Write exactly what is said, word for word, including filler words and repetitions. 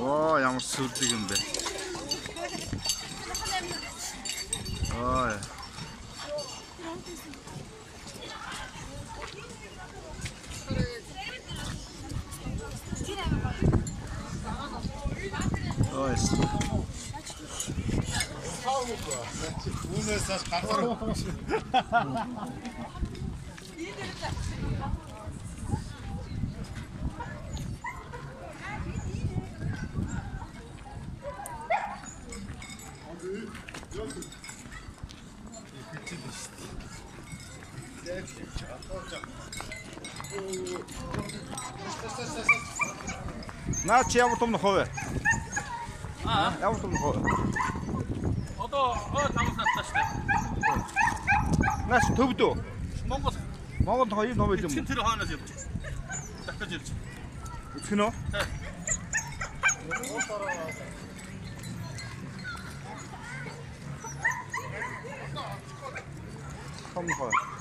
Оо ямар сүрдэг юм бэ. Ой. Ой. Үүнээс хаш газар. Наа чи ямар том нохоо вэ? Аа, ямар том нохоо. Одоо ой тамаас татсан шүү дээ. Наач төвдөө. Монгол Монгол хоёр ном байл юм. тэр хаанаас явж. Дахиж ирж. Үтгэн үү? Том нохоо.